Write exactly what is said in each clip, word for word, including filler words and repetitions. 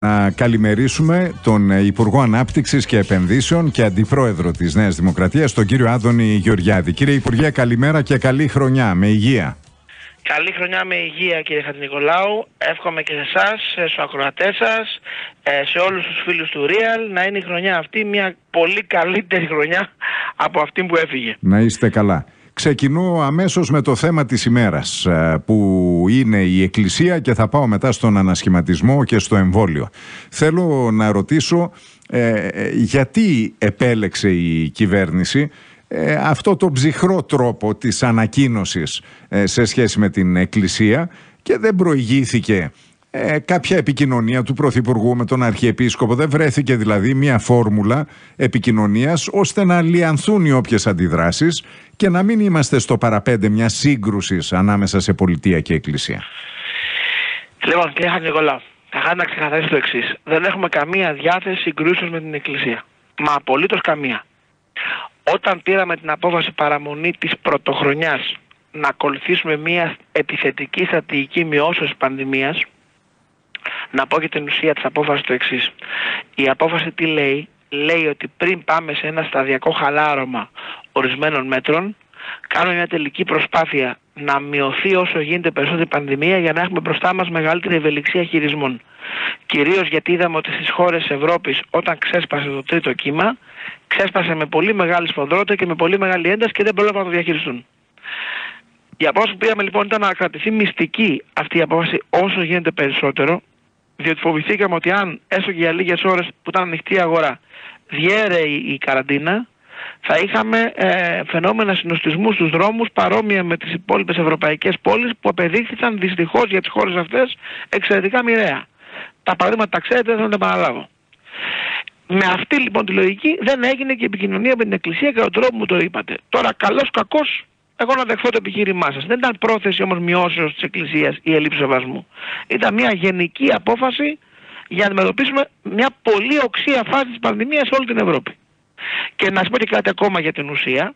Να καλημερίσουμε τον Υπουργό Ανάπτυξης και Επενδύσεων και Αντιπρόεδρο της Νέας Δημοκρατίας, τον κύριο Άδωνη Γεωργιάδη. Κύριε Υπουργέ, καλημέρα και καλή χρονιά, με υγεία. Καλή χρονιά με υγεία, κύριε Χατζηνικολάου. Εύχομαι και σε εσάς, στους ακροατές σας, σε όλους τους φίλους του Real, να είναι η χρονιά αυτή μια πολύ καλύτερη χρονιά από αυτή που έφυγε. Να είστε καλά. Ξεκινώ αμέσως με το θέμα της ημέρας, που είναι η Εκκλησία, και θα πάω μετά στον ανασχηματισμό και στο εμβόλιο. Θέλω να ρωτήσω ε, γιατί επέλεξε η κυβέρνηση ε, αυτό το ψυχρό τρόπο της ανακοίνωσης ε, σε σχέση με την Εκκλησία και δεν προηγήθηκε Ε, κάποια επικοινωνία του Πρωθυπουργού με τον Αρχιεπίσκοπο. Δεν βρέθηκε δηλαδή μια φόρμουλα επικοινωνίας ώστε να λιανθούν οι όποιες αντιδράσεις και να μην είμαστε στο παραπέντε μια σύγκρουσης ανάμεσα σε πολιτεία και Εκκλησία. Λοιπόν, κύριε Χατζηνικολάου, θα να ξεκαθαρίσω το εξής. Δεν έχουμε καμία διάθεση συγκρούσεως με την Εκκλησία. Μα απολύτως καμία. Όταν πήραμε την απόφαση παραμονή της πρωτοχρονιάς να ακολουθήσουμε μια επιθετική στρατηγική μειώσεως της πανδημίας, να πω και την ουσία της απόφασης το εξής. Η απόφαση τι λέει? Λέει ότι πριν πάμε σε ένα σταδιακό χαλάρωμα ορισμένων μέτρων, κάνουμε μια τελική προσπάθεια να μειωθεί όσο γίνεται περισσότερη πανδημία για να έχουμε μπροστά μας μεγαλύτερη ευελιξία χειρισμών. Κυρίως γιατί είδαμε ότι στις χώρες της Ευρώπης, όταν ξέσπασε το τρίτο κύμα, ξέσπασε με πολύ μεγάλη σφοδρότητα και με πολύ μεγάλη ένταση και δεν πρόλαβαν να το διαχειριστούν. Η απόφαση που πήραμε λοιπόν ήταν να κρατηθεί μυστική αυτή η απόφαση όσο γίνεται περισσότερο, διότι φοβηθήκαμε ότι αν έστω και για λίγες ώρες που ήταν ανοιχτή η αγορά διέρεε η καραντίνα, θα είχαμε ε, φαινόμενα συνοστισμού στους δρόμους παρόμοια με τις υπόλοιπες ευρωπαϊκές πόλεις που απεδείχθηκαν δυστυχώς για τις χώρες αυτές εξαιρετικά μοιραία. Τα παραδείγματα τα ξέρετε, δεν θα τα επαναλάβω. Με αυτή λοιπόν τη λογική δεν έγινε και επικοινωνία με την Εκκλησία και τον τρόπο που το είπατε. Τώρα, καλός κακός, εγώ να δεχθώ το επιχείρημά σας. Δεν ήταν πρόθεση όμως μειώσεως της Εκκλησίας ή ελλείψης σεβασμού. Ήταν μια γενική απόφαση για να αντιμετωπίσουμε μια πολύ οξία φάση της πανδημίας σε όλη την Ευρώπη. Και να σας πω και κάτι ακόμα για την ουσία.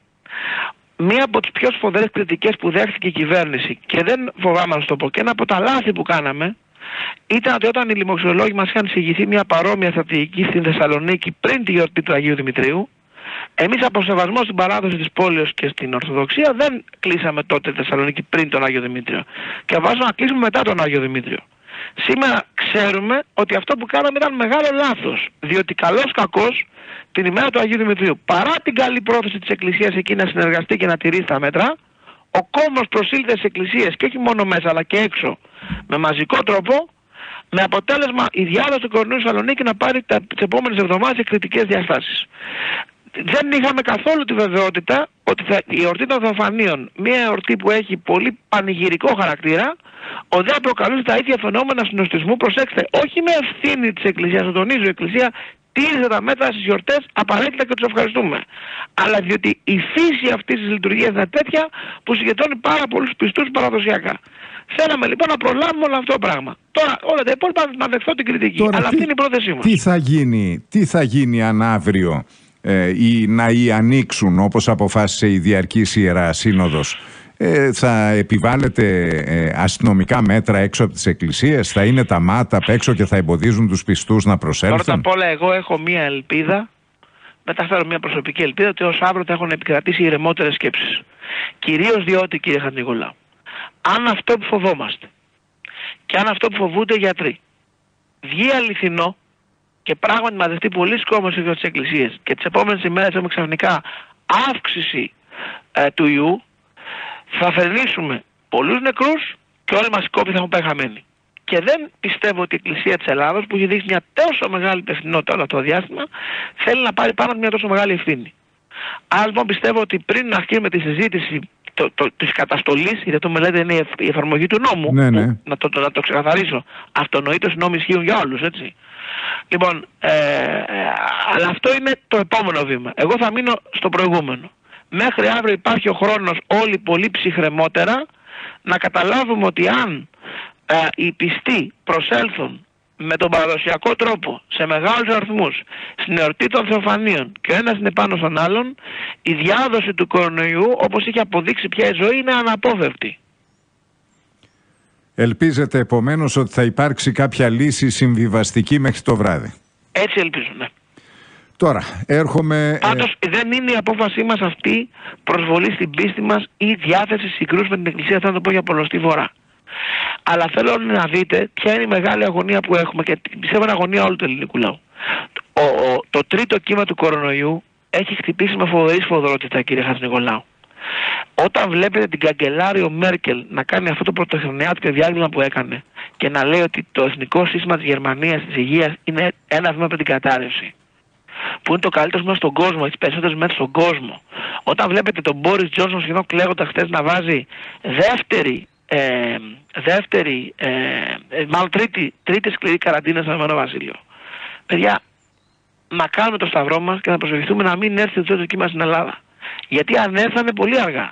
Μία από τις πιο σφοδρές κριτικές που δέχτηκε η κυβέρνηση, και δεν φοβάμαι να σου το πω, και ένα από τα λάθη που κάναμε, ήταν ότι όταν οι λοιμοξιολόγοι μας είχαν εισηγηθεί μια παρόμοια στρατηγική στην Θεσσαλονίκη πριν τη γιορτή του Αγίου Δημητρίου, εμείς από σεβασμό στην παράδοση της πόλεως και στην Ορθοδοξία δεν κλείσαμε τότε τη Θεσσαλονίκη πριν τον Άγιο Δημήτριο. Και βάζω να κλείσουμε μετά τον Άγιο Δημήτριο. Σήμερα ξέρουμε ότι αυτό που κάναμε ήταν μεγάλο λάθος. Διότι καλός κακός την ημέρα του Αγίου Δημητρίου, παρά την καλή πρόθεση της Εκκλησίας εκεί να συνεργαστεί και να τηρήσει τα μέτρα, ο κόμμος προσήλθε στις εκκλησίες και όχι μόνο μέσα αλλά και έξω με μαζικό τρόπο, με αποτέλεσμα η διάδοση του κορονοϊού Θεσσαλονίκη να πάρει τις επόμενες εβδομάδες κριτικές διαστάσεις. Δεν είχαμε καθόλου τη βεβαιότητα ότι θα, η εορτή των Θεοφανίων, μια εορτή που έχει πολύ πανηγυρικό χαρακτήρα, ότι δεν προκαλούσε τα ίδια φαινόμενα συνοστισμού. Προσέξτε, όχι με ευθύνη της Εκκλησίας, το τονίζω, η Εκκλησία τήρησε τα μέτρα στις γιορτές απαραίτητα και τους ευχαριστούμε. Αλλά διότι η φύση αυτής της λειτουργίας είναι τέτοια που συγκεντρώνει πάρα πολλούς πιστούς παραδοσιακά. Θέλαμε λοιπόν να προλάβουμε όλο αυτό το πράγμα. Τώρα όλα τα υπόλοιπα να δεχθώ την κριτική. Τώρα, αλλά τι, αυτή είναι η πρόθεσή μας. Τι θα γίνει, τι θα γίνει αν αύριο ε, οι ναοί ανοίξουν όπως αποφάσισε η Διαρκής Ιερά Σύνοδος? Ε, θα επιβάλλετε ε, αστυνομικά μέτρα έξω από τις εκκλησίες? Θα είναι τα μάτα απ' έξω και θα εμποδίζουν τους πιστούς να προσέλθουν? Πρώτα απ' όλα εγώ έχω μία ελπίδα, μεταφέρω μία προσωπική ελπίδα, ότι ως αύριο θα έχουν επικρατήσει ηρεμότερες σκέψεις. Κυρίως διότι, κύριε Χατζηνικολάου, αν αυτό που φοβόμαστε και αν αυτό που φοβούνται οι γιατροί βγει αληθινό και πράγματι μαζευτεί πολλοί κόσμος στις εκκλησίες και τις επόμενες ημέρες έχουμε ξαφνικά αύξηση ε, του ιού, θα φερνήσουμε πολλούς νεκρούς και όλοι μας οι κόποι θα έχουν πάει χαμένοι. Και δεν πιστεύω ότι η Εκκλησία της Ελλάδος, που έχει δείξει μια τόσο μεγάλη υπευθυνότητα όλο αυτό το διάστημα, θέλει να πάρει πάνω μια τόσο μεγάλη ευθύνη. Άρα λοιπόν πιστεύω ότι πριν να αρχίσουμε τη συζήτηση το, το, της καταστολής, γιατί το μελέτη είναι η εφαρμογή του νόμου, ναι, ναι. Που, να, το, το, να το ξεκαθαρίσω, αυτονοήτως οι νόμοι ισχύουν για όλους, έτσι. Λοιπόν, ε, ε, αλλά αυτό είναι το επόμενο βήμα. Εγώ θα μείνω στο προηγούμενο. Μέχρι αύριο υπάρχει ο χρόνος όλοι πολύ ψυχρεμότερα να καταλάβουμε ότι αν ε, οι πιστοί προσέλθουν με τον παραδοσιακό τρόπο σε μεγάλους αριθμούς στην εορτή των Θεοφανίων και ο ένας είναι πάνω στον άλλον, η διάδοση του κορονοϊού, όπως είχε αποδείξει πια η ζωή, είναι αναπόφευκτη. Ελπίζετε επομένως ότι θα υπάρξει κάποια λύση συμβιβαστική μέχρι το βράδυ. Έτσι ελπίζω, ναι. Τώρα, έρχομαι... Πάντως ε... δεν είναι η απόφασή μας αυτή προσβολή στην πίστη μας ή διάθεση συγκρούσεις με την Εκκλησία, θα το πω για πολλωστή φορά. Αλλά θέλω να δείτε ποια είναι η μεγάλη αγωνία που έχουμε και πιστεύω είναι αγωνία όλου του ελληνικού λαού. Ο, ο, το τρίτο κύμα του κορονοϊού έχει χτυπήσει με φοβερή σφοδρότητα, κύριε Χατζηνικολάου. Όταν βλέπετε την καγκελάριο Μέρκελ να κάνει αυτό το πρωτοχρονιάτικο διάγγελμα που έκανε και να λέει ότι το εθνικό σύστημα της Γερμανίας της υγείας είναι ένα βήμα από την κατάρρευση, που είναι το καλύτερο μέσα στον κόσμο, τις περισσότερες μέσα στον κόσμο. Όταν βλέπετε τον Μπόρις Τζόνσον σχεδόν κλαίγοντας χθες να βάζει δεύτερη, ε, δεύτερη ε, ε, μάλλον τρίτη, τρίτη σκληρή καραντίνα στο Ηνωμένο Βασίλειο. Παιδιά, να κάνουμε το σταυρό μας και να προσευχηθούμε να μην έρθει το τρίτο κύμα στην Ελλάδα. Γιατί αν έρθανε πολύ αργά.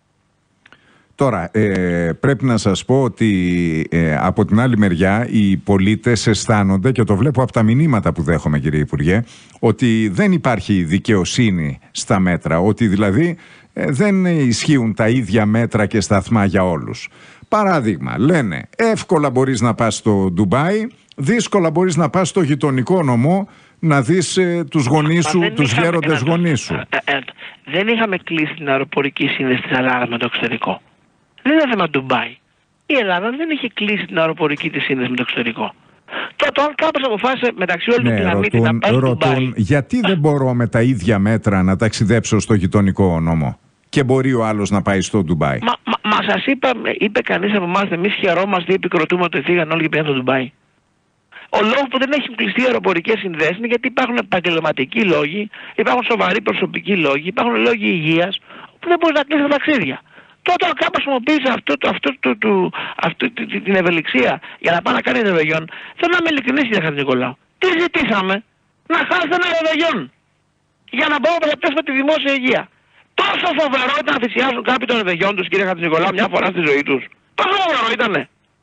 Τώρα, ε, πρέπει να σας πω ότι ε, από την άλλη μεριά οι πολίτες αισθάνονται, και το βλέπω από τα μηνύματα που δέχομαι, κύριε Υπουργέ, ότι δεν υπάρχει δικαιοσύνη στα μέτρα, ότι δηλαδή ε, δεν ισχύουν τα ίδια μέτρα και σταθμά για όλους. Παράδειγμα, λένε εύκολα μπορείς να πας στο Ντουμπάι, δύσκολα μπορείς να πας στο γειτονικό νομό να δεις ε, τους γονείς σου, τους είχαμε, γέροντες ένα, γονείς σου. Ε, ε, ε, δεν είχαμε κλείσει την αεροπορική σύνδεση της Ελλάδας με το εξωτερικό. Δεν είναι θέμα Ντουμπάι. Η Ελλάδα δεν είχε κλείσει την αεροπορική της σύνδεση με το εξωτερικό. Τότε αν κάποιος αποφάσισε μεταξύ όλου ναι, του πλανήτη ρωτούν, να πάει ρωτούν, Ντουμπάι. Γιατί δεν μπορώ με τα ίδια μέτρα να ταξιδέψω στο γειτονικό νόμο και μπορεί ο άλλος να πάει στο Ντουμπάι. Μα, μα, μα σας είπα, είπε κανείς από εμάς, εμείς χαιρόμαστε ή επικροτούμε ότι φύγαν όλοι και πήγαν στο Ντουμπάι. Ο λόγος που δεν έχουν κλειστεί οι αεροπορικές συνδέσεις είναι γιατί υπάρχουν επαγγελματικοί λόγοι, υπάρχουν σοβαροί προσωπικοί λόγοι, υπάρχουν λόγοι υγείας που δεν μπορεί να κλείσει τα ταξίδια. Τότε ο κάποιος χρησιμοποίησε αυτό, το, αυτό, το, το, αυτό, το, την ευελιξία για να πάει να κάνει ρεβεγιόν. Θέλω να είμαι ειλικρινής, κύριε Χατζηνικολάου. Τι ζητήσαμε? Να χάσετε ένα ρεβεγιόν για να μπορούμε να πετύχουμε τη δημόσια υγεία. Τόσο φοβερό ήταν να θυσιάσουν κάποιοι τον ρεβεγιόν τους, κύριε Χατζηνικολάου, μια φορά στη ζωή τους. Τόσο φοβερό ήτανε.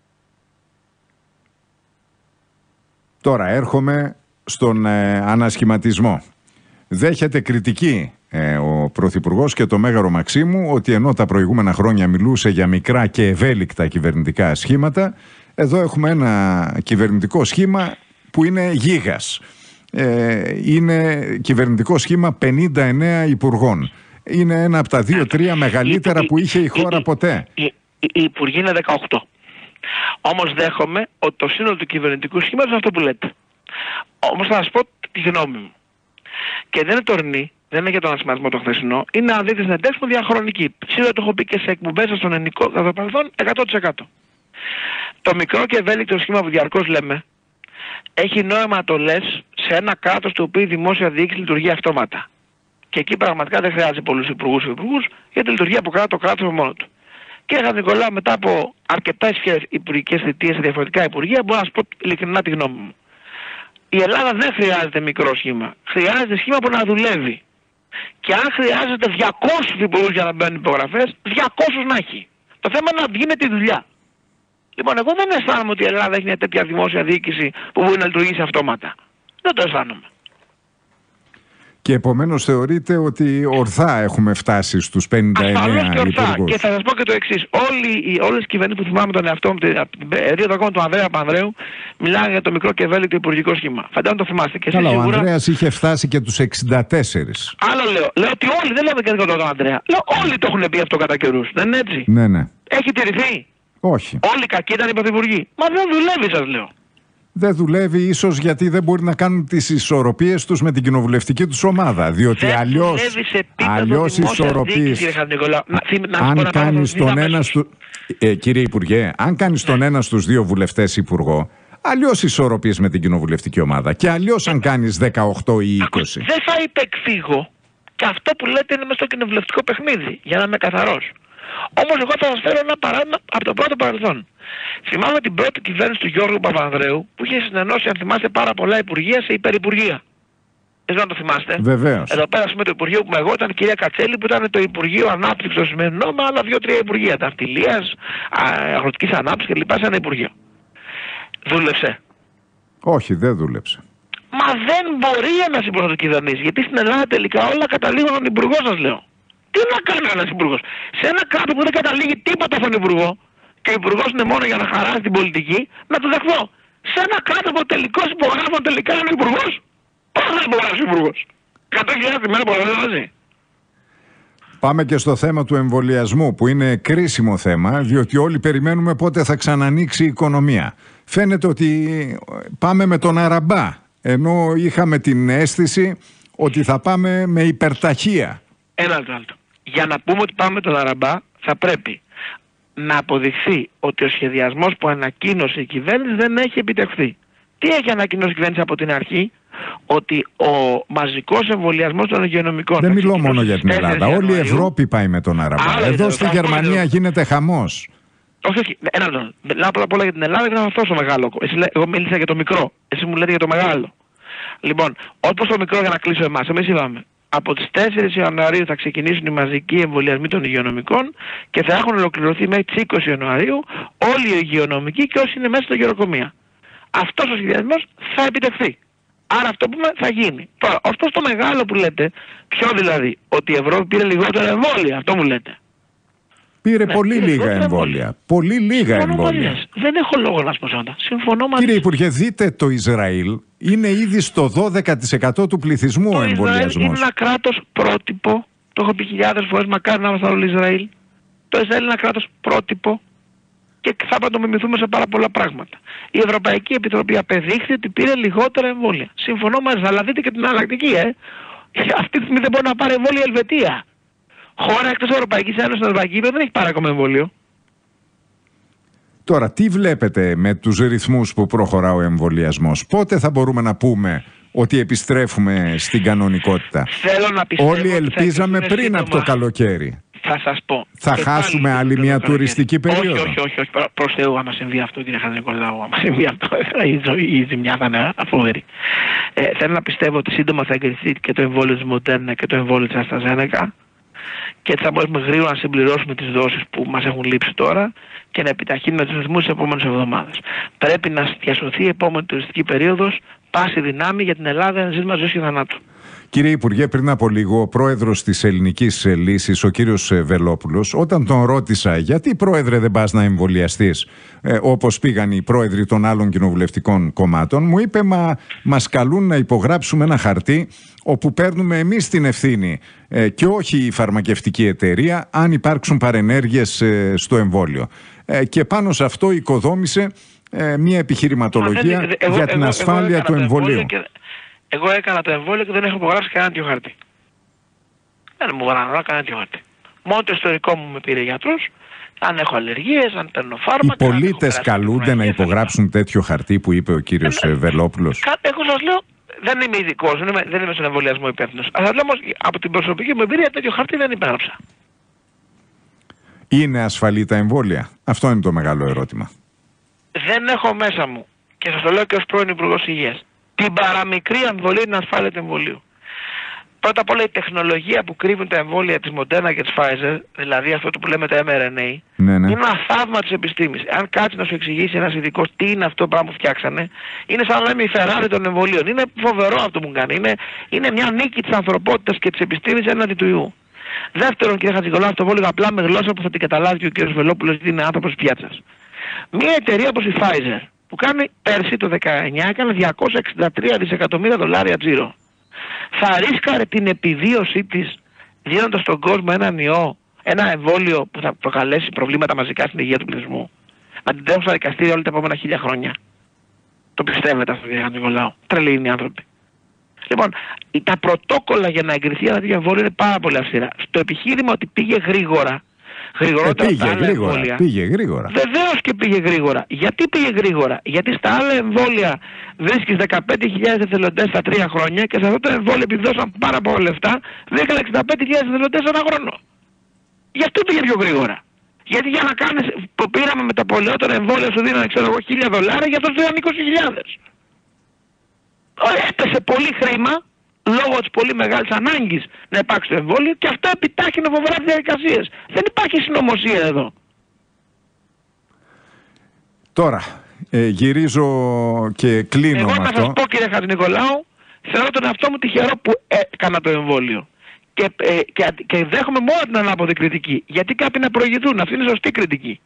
Τώρα έρχομαι στον ε, ανασχηματισμό. Δέχεται κριτική ε, ο Πρωθυπουργός και το Μέγαρο Μαξίμου ότι ενώ τα προηγούμενα χρόνια μιλούσε για μικρά και ευέλικτα κυβερνητικά σχήματα, εδώ έχουμε ένα κυβερνητικό σχήμα που είναι γίγας. Ε, είναι κυβερνητικό σχήμα πενήντα εννέα υπουργών. Είναι ένα από τα δύο-τρία μεγαλύτερα που είχε η χώρα ποτέ. Οι υπουργοί είναι δεκαοκτώ. Όμως δέχομαι ότι το σύνολο του κυβερνητικού σχήματος είναι αυτό που λέτε. Όμως θα σας πω τη γνώμη μου. Και δεν είναι τωρινή, δεν είναι για τον ανασχηματισμό το χθεσινό, είναι αν δείτε συνεντεύξεις μου διαχρονική. Σίγουρα το έχω πει και σε εκπομπές στον ελληνικό κατά το παρελθόν εκατό τοις εκατό. Το μικρό και ευέλικτο σχήμα που διαρκώς λέμε έχει νόημα να το λες σε ένα κράτος το οποίο η δημόσια διοίκηση λειτουργεί αυτόματα. Και εκεί πραγματικά δεν χρειάζεται πολλούς υπουργούς και υπουργούς γιατί λειτουργεί από κράτο το κράτος μόνο του. Κύριε Χατζηνικολάου, μετά από αρκετά υπουργικές θητείες σε διαφορετικά υπουργεία, μπορώ να σας πω ειλικρινά τη γνώμη μου. Η Ελλάδα δεν χρειάζεται μικρό σχήμα. Χρειάζεται σχήμα που να δουλεύει. Και αν χρειάζεται διακόσιους υπουργούς για να μπαίνουν υπογραφές, διακόσιους να έχει. Το θέμα είναι να γίνεται η δουλειά. Λοιπόν, εγώ δεν αισθάνομαι ότι η Ελλάδα έχει μια τέτοια δημόσια διοίκηση που μπορεί να λειτουργήσει αυτόματα. Δεν το αισθάνομαι. Και επομένως θεωρείτε ότι ορθά έχουμε φτάσει στους πενήντα εννέα υπουργούς. Και θα σας πω και το εξής. Όλοι, όλες οι κυβερνήσεις που θυμάμαι τον εαυτό μου από την περίοδο ακόμα του Ανδρέα Πανδρέου μιλάνε για το μικρό και ευέλικτο υπουργικό σχήμα. Φαντάζομαι το θυμάστε. Και καλά, σίγουρα... ο Ανδρέας είχε φτάσει και τους εξήντα τέσσερα. Άλλο λέω. Λέω ότι όλοι, δεν λέμε και δεν τον Ανδρέα. Λέω όλοι το έχουν πει αυτό κατά καιρούς. Δεν είναι έτσι? Ναι, ναι. Έχει τηρηθεί? Όχι. Όλοι κακοί ήταν οι πρωθυπουργοί. Μα δεν δουλεύει, σας λέω. Δεν δουλεύει ίσως γιατί δεν μπορεί να κάνουν τις ισορροπίες τους με την κοινοβουλευτική τους ομάδα. Διότι δεν αλλιώς, αλλιώς ισορροπίες... Αν κάνεις τον ένα στου... ε, κύριε Υπουργέ, αν κάνεις ναι. τον ένα στους δύο βουλευτές υπουργό, αλλιώς ισορροπίες με την κοινοβουλευτική ομάδα. Και αλλιώς αν κάνεις δεκαοκτώ ή είκοσι. Δεν θα υπεκφύγω. Και αυτό που λέτε είναι μες στο κοινοβουλευτικό παιχνίδι. Για να είμαι καθαρός. Όμως εγώ θα σας φέρω ένα παράδειγμα από το πρώτο παρελθόν. Θυμάμαι την πρώτη κυβέρνηση του Γιώργου Παπανδρέου που είχε συνενώσει, αν θυμάστε, πάρα πολλά υπουργεία σε υπερυπουργεία. Δεν να το θυμάστε. Βεβαίως. Εδώ πέρα με το Υπουργείο που εγώ ήταν η κυρία Κατσέλη που ήταν το Υπουργείο Ανάπτυξης στο σημερινό, με άλλα δύο-τρία υπουργεία. Τα αυτιλίας, αγροτικής ανάπτυξης κλπ. Σε ένα υπουργείο. Δούλεψε? Όχι, δεν δούλεψε. Μα δεν μπορεί ένας υπουργός να το κυβερνήσει. Γιατί στην Ελλάδα τελικά όλα καταλήγουν στον υπουργό, σας λέω. Τι να κάνει ένας υπουργός? Σε ένα κράτος που δεν καταλήγει τίποτα στον υπουργό και ο υπουργός είναι μόνο για να χαράσει την πολιτική, να το δεχθώ. Σε ένα κράτος που τελικώς υπογράφουν τελικά είναι ο υπουργός. Πώς θα υπογράψει ο υπουργός? εκατό χιλιάδες τη μέρα που δεν. Πάμε και στο θέμα του εμβολιασμού, που είναι κρίσιμο θέμα, διότι όλοι περιμένουμε πότε θα ξανανοίξει η οικονομία. Φαίνεται ότι πάμε με τον αραμπά, ενώ είχαμε την αίσθηση ότι θα πάμε με υπερταχεία. Ένα άλλο. Για να πούμε ότι πάμε με τον αραμπά, θα πρέπει να αποδειχθεί ότι ο σχεδιασμός που ανακοίνωσε η κυβέρνηση δεν έχει επιτευχθεί. Τι έχει ανακοινώσει η κυβέρνηση από την αρχή? Ότι ο μαζικός εμβολιασμός των υγειονομικών... Δεν μιλώ μόνο για την Ελλάδα. Όλη η Ευρώπη πάει με τον αραμπά. Άρα, εδώ στη Γερμανία εδώ γίνεται χαμός. Όχι, όχι. Ένα λεπτό. Μιλάω πρώτα απ' όλα για την Ελλάδα και να αυτό τόσο μεγάλο. Εσύ, εγώ μίλησα για το μικρό. Εσύ μου λέτε για το μεγάλο. Λοιπόν, όπως το μικρό, για να κλείσω εμάς, εμείς είπαμε από τις τέσσερις Ιανουαρίου θα ξεκινήσουν οι μαζικοί εμβολιασμοί των υγειονομικών και θα έχουν ολοκληρωθεί μέχρι τις είκοσι Ιανουαρίου όλοι οι υγειονομικοί και όσοι είναι μέσα στο γεροκομεία. Αυτός ο σχεδιασμός θα επιτευχθεί. Άρα αυτό που θα γίνει. Τώρα, ως προς το μεγάλο που λέτε, ποιο δηλαδή? Ότι η Ευρώπη πήρε λιγότερα εμβόλια, αυτό μου λέτε? Πήρε ναι, πολύ πήρε λίγα εμβόλια. εμβόλια. Πολύ λίγα Συμφωνώ εμβόλια. Μαζί. Δεν έχω λόγο να σου πω. Συμφωνώ μαζί. Κύριε Υπουργέ, δείτε το Ισραήλ. Είναι ήδη στο δώδεκα τοις εκατό του πληθυσμού ο εμβολιασμός. Το Ισραήλ είναι ένα κράτος πρότυπο. Το έχω πει χιλιάδες φορές, μακάρι να είμαστε όλοι Ισραήλ. Το Ισραήλ είναι ένα κράτος πρότυπο και θα πρέπει να το μιμηθούμε σε πάρα πολλά πράγματα. Η Ευρωπαϊκή Επιτροπή απεδείχθη ότι πήρε λιγότερα εμβόλια. Συμφωνώ μαζί, αλλά δείτε και την αλλακτική, ε. Αυτή τη στιγμή δεν μπορεί να πάρει εμβόλια η Ελβετία. Χώρα εκτός Ευρωπαϊκής Ένωσης, στην Ευρωπαϊκή δεν έχει πάρει ακόμα εμβόλιο. Τώρα, τι βλέπετε με τους ρυθμούς που προχωρά ο εμβολιασμός? Πότε θα μπορούμε να πούμε ότι επιστρέφουμε στην κανονικότητα? Θέλω να πιστεύω. Όλοι ελπίζαμε πριν σύντομα από το καλοκαίρι. Θα σας πω. Θα χάσουμε άλλη μια τουριστική περίοδο? Όχι, όχι, όχι, όχι. Προς Θεού, άμα συμβεί αυτό, κύριε Χατζηνικολάου, άμα συμβεί αυτό, η ζωή, η ζημιά θα είναι φοβερή. Ε, θέλω να πιστεύω ότι σύντομα θα εγκριθεί και το εμβόλιο της Moderna και το εμβόλιο της AstraZeneca και θα μπορέσουμε γρήγορα να συμπληρώσουμε τις δόσεις που μας έχουν λείψει τώρα και να επιταχύνουμε τους ρυθμούς τις επόμενες εβδομάδες. Πρέπει να διασωθεί η επόμενη τουριστική περίοδος, πάση δυνάμει για την Ελλάδα, ένα ζήτημα ζωής και θανάτου. Κύριε Υπουργέ, πριν από λίγο, ο πρόεδρος της Ελληνικής Λύσης, ο κύριος Βελόπουλος, όταν τον ρώτησα γιατί, πρόεδρε, δεν πας να εμβολιαστείς ε, όπως πήγαν οι πρόεδροι των άλλων κοινοβουλευτικών κομμάτων, μου είπε, μα μας καλούν να υπογράψουμε ένα χαρτί όπου παίρνουμε εμείς την ευθύνη ε, και όχι η φαρμακευτική εταιρεία αν υπάρξουν παρενέργειες ε, στο εμβόλιο. Ε, και πάνω σε αυτό οικοδόμησε ε, μια επιχειρηματολογία Μα, εγώ, για την εγώ, ασφάλεια εγώ του εμβολίου. Και... Εγώ έκανα το εμβόλιο και δεν έχω υπογράψει κανένα τέτοιο χαρτί. Δεν μου βγάλανε κανένα τέτοιο χαρτί. Μόνο το ιστορικό μου με πήρε γιατρός, αν έχω αλλεργίες, αν παίρνω φάρμακα. Οι πολίτες καλούνται να υπογράψουν τέτοιο χαρτί που είπε ο κύριος ε, Βελόπουλος? Εγώ σας λέω, δεν είμαι ειδικός, δεν είμαι, δεν είμαι στον εμβολιασμό υπεύθυνος. Αλλά λέω όμως από την προσωπική μου εμπειρία τέτοιο χαρτί δεν υπέγραψα. Είναι ασφαλή τα εμβόλια? Αυτό είναι το μεγάλο ερώτημα. Δεν έχω μέσα μου, και σας το λέω και ως πρώην Υπουργός Υγείας, την παραμικρή αμφιβολία την ασφάλεια του εμβολίου. Πρώτα απ' όλα η τεχνολογία που κρύβουν τα εμβόλια της Moderna και της Pfizer, δηλαδή αυτό που λέμε τα εμ αρ εν έι, ναι, ναι. είναι ένα θαύμα της επιστήμης. Αν κάτσει να σου εξηγήσει ένας ειδικός τι είναι αυτό το πράγμα που φτιάξανε, είναι σαν να λέμε η Ferrari των εμβολίων. Είναι φοβερό αυτό που κάνει. Είναι, είναι μια νίκη της ανθρωπότητας και της επιστήμης έναντι του ιού. Δεύτερον, κύριε Χατζηνικολάου, αυτό το έλεγα απλά με γλώσσα που θα την καταλάβει και ο κύριος Βελόπουλος, γιατί είναι άνθρωπος πιάτσας. Μια εταιρεία όπως η Pfizer, που κάνει πέρσι το δεκαεννιά, έκανε διακόσια εξήντα τρία δισεκατομμύρια δολάρια τζίρο. Θα ρίσκαρε την επιβίωσή της δίνοντας στον κόσμο έναν ιό, ένα εμβόλιο που θα προκαλέσει προβλήματα μαζικά στην υγεία του πληθυσμού, να την τρέχουν στα δικαστήρια όλα τα επόμενα χίλια χρόνια? Το πιστεύετε αυτό, κύριε Χατζηνικολάου? Τρελοί είναι οι άνθρωποι. Λοιπόν, τα πρωτόκολλα για να εγκριθεί ένα τέτοιο εμβόλιο είναι πάρα πολύ αυστηρά. Στο επιχείρημα ότι πήγε γρήγορα, γρηγορότερα ε, πήγε, στα άλλα γρήγορα, εμβόλια. Πήγε γρήγορα. Βεβαίως και πήγε γρήγορα. Γιατί πήγε γρήγορα? Γιατί στα άλλα εμβόλια βρίσκεις δεκαπέντε χιλιάδες εθελοντές στα τρία χρόνια και σε αυτό το εμβόλιο, επειδή δώσαν πάρα πολλά λεφτά, βρήκαν εξήντα πέντε χιλιάδες εθελοντές ένα χρόνο. Γι' αυτό πήγε πιο γρήγορα. Γιατί για να κάνεις, που πήραμε με τα πολιότερα εμβόλια σου δίνανε, ξέρω εγώ, χίλια δολάρια, για αυτό σου δίνανε είκοσι χιλιάδες. Έπεσε πολύ χρήμα λόγω της πολύ μεγάλης ανάγκης να υπάρξει το εμβόλιο και αυτό επιτάχυνε φοβερά τις διαδικασίες. Δεν υπάρχει συνωμοσία εδώ. Τώρα, ε, γυρίζω και κλείνω Εγώ με να αυτό. σας πω, κύριε Χατζηνικολάου, θεωρώ τον εαυτό μου τυχερό που έκανα το εμβόλιο. Και, ε, και, και δέχομαι μόνο την ανάποδη κριτική. Γιατί κάποιοι να προηγηθούν, αυτή είναι σωστή κριτική.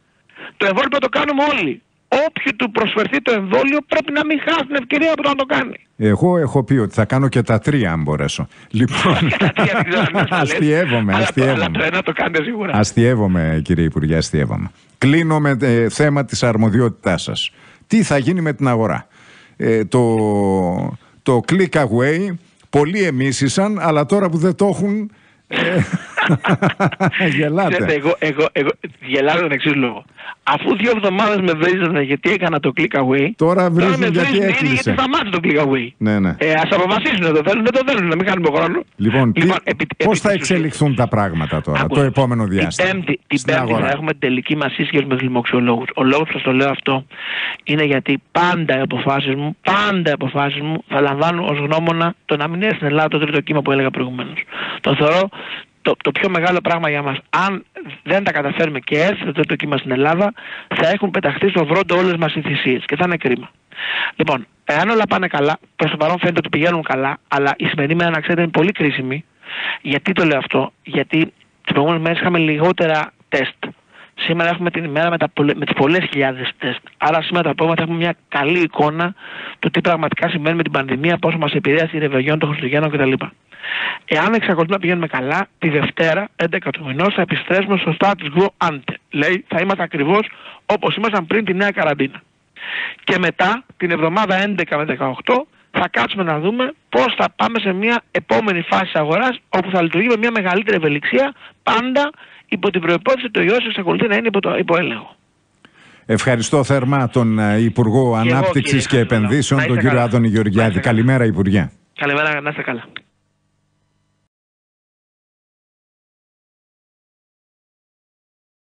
Το εμβόλιο πρέπει να το κάνουμε όλοι. Όποιου του προσφερθεί το εμβόλιο πρέπει να μην χάσει την ευκαιρία που το να το κάνει. Εγώ έχω πει ότι θα κάνω και τα τρία αν μπορέσω. Λοιπόν, αστειεύομαι, αστειεύομαι. Αλλά το ένα το κάνετε σίγουρα. Αστειεύομαι, κύριε Υπουργέ, αστειεύομαι. Κλείνω με ε, θέμα της αρμοδιότητάς σας. Τι θα γίνει με την αγορά? Ε, το, το click away, πολλοί εμίσησαν, αλλά τώρα που δεν το έχουν... Ε, γελάτε. Ξέρετε, εγώ, εγώ, εγώ γελάω τον εξής λόγο. Αφού δύο εβδομάδες με βρίζανε γιατί έκανα το click away, τώρα βρίζουν τώρα με γιατί έκλεισε. γιατί σταμάτησε το click away. Ναι, ναι. Ε, ας αποφασίσουν, δεν το θέλουν, δεν το θέλουν, να μην κάνουμε χρόνο. Λοιπόν, λοιπόν τι, επί, πώς επί, θα εξελιχθούν τα πράγματα τώρα, άκουσα, το επόμενο διάστημα? Την Πέμπτη, την πέμπτη θα έχουμε τελική μας σύσκεψη με τους λοιμοξιολόγους. Ο λόγος που σας το λέω αυτό είναι γιατί πάντα οι αποφάσεις μου, πάντα οι αποφάσεις μου θα λαμβάνουν ως γνώμονα το να μην έρθει στην Ελλάδα το τρίτο κύμα που έλεγα προηγουμένως. Το θεωρώ Το, το πιο μεγάλο πράγμα για μας. Αν δεν τα καταφέρουμε και έρθει το τρίτο κύμα στην Ελλάδα, θα έχουν πεταχτεί στο βρόντο όλες μας οι θυσίες και θα είναι κρίμα. Λοιπόν, εάν όλα πάνε καλά, προς το παρόν φαίνεται ότι πηγαίνουν καλά, αλλά η σημερινή μέρα, να ξέρετε, είναι πολύ κρίσιμη. Γιατί το λέω αυτό? Γιατί τις προηγούμενες μέρες είχαμε λιγότερα τεστ. Σήμερα έχουμε την ημέρα με, τα, με τις πολλές χιλιάδες τεστ. Άρα σήμερα το απόγευμα θα έχουμε μια καλή εικόνα του τι πραγματικά σημαίνει με την πανδημία, πόσο μας επηρέασε η ρεβεγιόν των Χριστουγέννων κτλ. Εάν εξακολουθούμε να πηγαίνουμε καλά, τη Δευτέρα, έντεκα του μηνός, θα επιστρέψουμε στο status quo ante. Λέει, θα είμαστε ακριβώς όπως ήμασταν πριν τη νέα καραντίνα. Και μετά, την εβδομάδα έντεκα με δεκαοκτώ, θα κάτσουμε να δούμε πώς θα πάμε σε μια επόμενη φάση αγοράς, όπου θα λειτουργεί με μια μεγαλύτερη ευελιξία, πάντα υπό την προϋπόθεση ότι το ιός εξακολουθεί να είναι υπό, το, υπό έλεγχο. Ευχαριστώ θερμά τον Υπουργό Ανάπτυξης και, και Επενδύσεων, τον κύριο Άδωνη Γεωργιάδη. Καλημέρα, Υπουργέ. Καλημέρα, να είστε καλά.